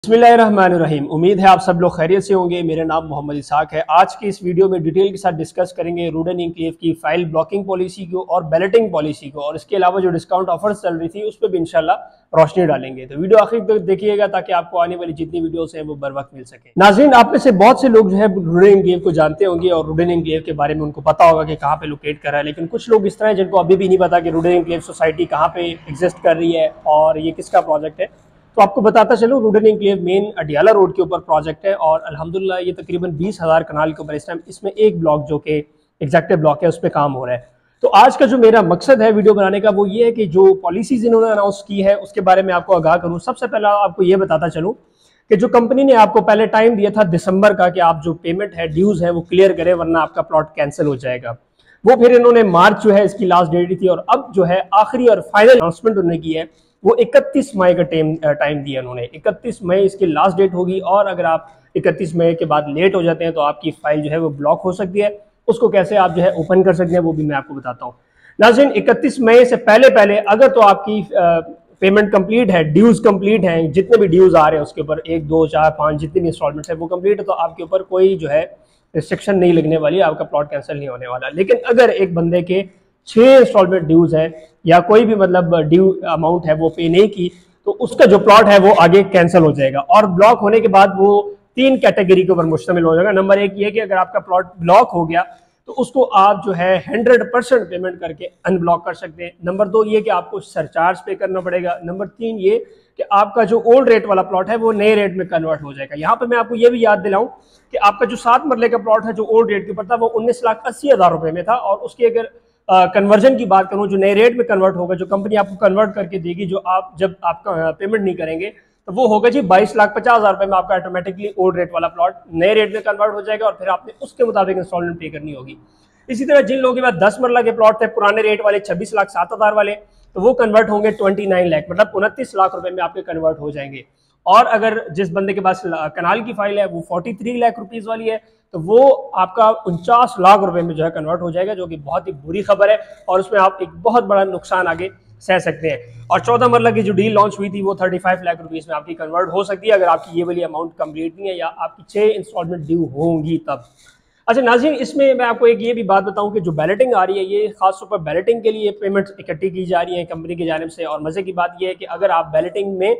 बिस्मिल्लाहिर्रहमानिर्रहीम। उम्मीद है आप सब लोग खैरियत से होंगे। मेरा नाम मोहम्मद इसाक है। आज की इस वीडियो में डिटेल के साथ डिस्कस करेंगे रूडन एन्क्लेव की फाइल ब्लॉकिंग पॉलिसी को और बैलेटिंग पॉलिसी को, और इसके अलावा जो डिस्काउंट ऑफर्स चल रही थी उस पर भी इंशाल्लाह रोशनी डालेंगे। तो वीडियो आखिर तक देखिएगा ताकि आपको आने वाली जितनी वीडियोस हैं वो बर वक्त मिल सके। नाज़रीन, आप में से बहुत से लोग जो है रूडन एन्क्लेव को जानते होंगे और रूडन एन्क्लेव के बारे में उनको पता होगा कि कहाँ पे लोकेट कर रहा है, लेकिन कुछ लोग इस तरह हैं जिनको अभी भी नहीं पता कि रूडन एन्क्लेव सोसाइटी कहाँ पे एग्जिस्ट कर रही है और ये किसका प्रोजेक्ट है। तो आपको बताता चलूं, Rudn enclave main Adiala road के ऊपर प्रोजेक्ट है और अल्हम्दुलिल्लाह ये तकरीबन 20,000 कनाल के ऊपर इस टाइम इसमें एक ब्लॉक जो कि एग्जेक्टिव ब्लॉक है उस पर काम हो रहा है। तो आज का जो मेरा मकसद है वीडियो बनाने का वो ये है कि जो पॉलिसीज इन्होंने अनाउंस की है उसके बारे में आपको आगाह करूँ। सबसे पहले आपको ये बताता चलूँ कि जो कंपनी ने आपको पहले टाइम दिया था दिसंबर का कि आप जो पेमेंट है ड्यूज है वो क्लियर करें वरना आपका प्लॉट कैंसिल हो जाएगा, वो फिर इन्होंने मार्च जो है इसकी लास्ट डेट थी और अब जो है आखिरी और फाइनल अनाउंसमेंट उन्होंने की है वो 31 मई का टाइम दिया उन्होंने। 31 मई इसकी लास्ट डेट होगी और अगर आप 31 मई के बाद लेट हो जाते हैं तो आपकी फाइल जो है वो ब्लॉक हो सकती है। उसको कैसे आप जो है ओपन कर सकते हैं वो भी मैं आपको बताता हूँ। नाज़रीन, 31 मई से पहले अगर तो आपकी पेमेंट कंप्लीट है, ड्यूज कंप्लीट हैं, जितने भी ड्यूज आ रहे हैं उसके ऊपर 1, 2, 4, 5 जितनी भी इंस्टॉलमेंट्स है वो कंप्लीट है तो आपके ऊपर कोई जो है रिस्ट्रिक्शन नहीं लगने वाली, आपका प्लॉट कैंसिल नहीं होने वाला। लेकिन अगर एक बंदे के 6 इंस्टॉलमेंट ड्यूज है या कोई भी मतलब ड्यू अमाउंट है वो पे नहीं की तो उसका जो प्लॉट है वो आगे कैंसिल हो जाएगा और ब्लॉक होने के बाद वो 3 कैटेगरी के ऊपर मुश्तमिल हो जाएगा। नंबर 1 ये कि अगर आपका प्लॉट ब्लॉक हो गया तो उसको आप जो है 100% पेमेंट करके अनब्लॉक कर सकते हैं। नंबर 2 ये कि आपको सरचार्ज पे करना पड़ेगा। नंबर 3 ये कि आपका जो ओल्ड रेट वाला प्लॉट है वो नए रेट में कन्वर्ट हो जाएगा। यहाँ पे मैं आपको ये भी याद दिलाऊं कि आपका जो 7 मरले का प्लॉट है जो ओल्ड रेट के ऊपर था वो 19,80,000 रुपए में था और उसकी अगर कन्वर्जन की बात करूं जो नए रेट में कन्वर्ट होगा, जो कंपनी आपको कन्वर्ट करके देगी, जो आप जब आपका पेमेंट नहीं करेंगे तो वो होगा जी 22,50,000 रुपए में आपका ऑटोमेटिकली ओल्ड रेट वाला प्लॉट नए रेट में कन्वर्ट हो जाएगा और फिर आपने उसके मुताबिक इंस्टॉलमेंट पे करनी होगी। इसी तरह जिन लोगों के पास 10 मरला के प्लॉट थे पुराने रेट वाले 26,07,000 वाले तो वो कन्वर्ट होंगे 29 लाख, मतलब 29 लाख रुपए में आपके कन्वर्ट हो जाएंगे। और अगर जिस बंदे के पास कनाल की फाइल है वो 43 लाख रुपीज वाली है तो वो आपका 49 लाख रुपए में जो है कन्वर्ट हो जाएगा, जो कि बहुत ही बुरी खबर है और उसमें आप एक बहुत बड़ा नुकसान आगे सह सकते हैं। और 14 मरला की जो डील लॉन्च हुई थी वो 35 लाख रुपीज में आपकी कन्वर्ट हो सकती है अगर आपकी ये वाली अमाउंट कंप्लीट नहीं है या आपकी 6 इंस्टॉलमेंट ड्यू होंगी तब। अच्छा नाज़रीन, इसमें मैं आपको एक ये भी बात बताऊं कि जो बैलेटिंग आ रही है ये खासतौर पर बैलेटिंग के लिए पेमेंट इकट्ठी की जा रही है कंपनी की जानिब से। और मजे की बात यह है कि अगर आप बैलेटिंग में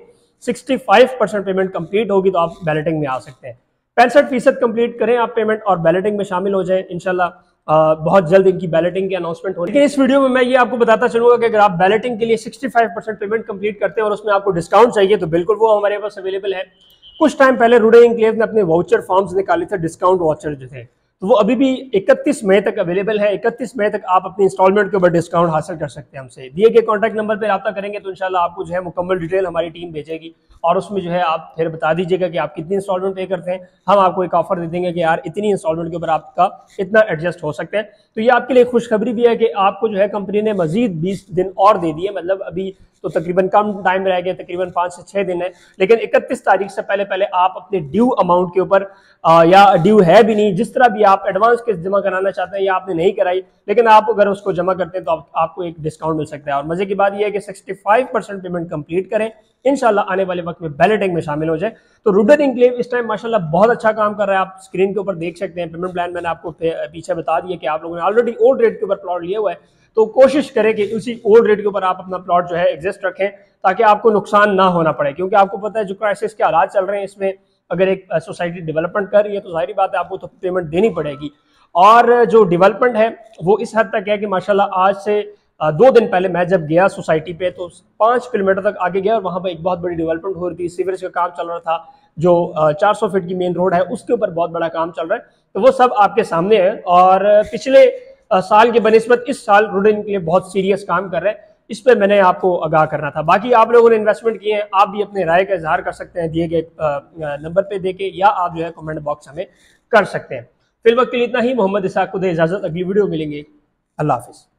65% पेमेंट कंप्लीट होगी तो आप बैलेटिंग में आ सकते हैं। 65% कंप्लीट करें आप पेमेंट और बैलेटिंग में शामिल हो जाएं। इंशाल्लाह बहुत जल्द इनकी बैलेटिंग की अनाउंसमेंट होगी। लेकिन इस वीडियो में मैं ये आपको बताता चलूंगा कि अगर आप बैलेटिंग के लिए 65% पेमेंट कंप्लीट करते हैं और उसमें आपको डिस्काउंट चाहिए तो बिल्कुल वो हमारे पास अवेलेबल है। कुछ टाइम पहले रूडन एन्क्लेव ने अपने वाउचर फॉर्म्स निकाले थे, डिस्काउंट वाउचर जो थे, तो वो अभी भी 31 मई तक अवेलेबल है। 31 मई तक आप अपनी इंस्टॉलमेंट के ऊपर डिस्काउंट हासिल कर सकते हैं। हमसे दिए गए कॉन्टैक्ट नंबर पर रब्ता करेंगे तो इंशाल्लाह आपको जो है मुकम्मल डिटेल हमारी टीम भेजेगी और उसमें जो है आप फिर बता दीजिएगा कि आप कितनी इंस्टॉलमेंट पे करते हैं। हम आपको एक ऑफर दे देंगे कि यार इतनी इंस्टॉलमेंट के ऊपर आपका इतना एडजस्ट हो सकता है। तो ये आपके लिए खुशखबरी भी है कि आपको जो है कंपनी ने मजीद 20 दिन और दे दिए, मतलब अभी तो तकरीबन कम टाइम रह गया, तकरीबन 5 से 6 दिन है। लेकिन 31 तारीख से पहले आप अपने ड्यू अमाउंट के ऊपर या ड्यू है भी नहीं, जिस तरह भी आप एडवांस किस्त जमा कराना चाहते हैं या आपने नहीं कराई लेकिन आप अगर उसको जमा करते हैं तो आपको एक डिस्काउंट मिल सकता है। और मजे की बात यह है कि 65% पेमेंट कंप्लीट करें, इंशाल्लाह आने वाले वक्त में बैलेटिंग में शामिल हो जाए। तो रूडन एन्क्लेव इस टाइम माशाल्लाह बहुत अच्छा काम कर रहा है। आप स्क्रीन के ऊपर देख सकते हैं पेमेंट प्लान मैंने आपको पीछे बता दिया कि आप लोगों ने ऑलरेडी ओल्ड रेट के ऊपर प्लॉट लिया हुआ है तो कोशिश करें कि उसी ओल्ड रेट के ऊपर आप अपना प्लॉट जो है एग्जिस्ट रखें ताकि आपको नुकसान ना होना पड़े। क्योंकि आपको पता है जो क्राइसिस के हालात चल रहे हैं इसमें अगर एक सोसाइटी डेवलपमेंट कर रही है तो जाहिर बात है आपको तो पेमेंट देनी पड़ेगी। और जो डेवलपमेंट है वो इस हद तक है कि माशाल्लाह आज से 2 दिन पहले मैं जब गया सोसाइटी पे तो 5 किलोमीटर तक आगे गया और वहाँ पर एक बहुत बड़ी डेवलपमेंट हो रही थी, सीवरेज का काम चल रहा था, जो 400 फीट की मेन रोड है उसके ऊपर बहुत बड़ा काम चल रहा है। तो वो सब आपके सामने है और पिछले साल के बनिस्बत इस साल रूडन के लिए बहुत सीरियस काम कर रहे हैं। इस पर मैंने आपको आगाह करना था। बाकी आप लोगों ने इन्वेस्टमेंट किए हैं, आप भी अपने राय का इजहार कर सकते हैं दिए गए नंबर पे देके या आप जो है कमेंट बॉक्स हमें कर सकते हैं। फिल वक्त के लिए इतना ही। मोहम्मद इसाक को दे इजाजत, अगली वीडियो मिलेंगे। अल्लाह हाफिज।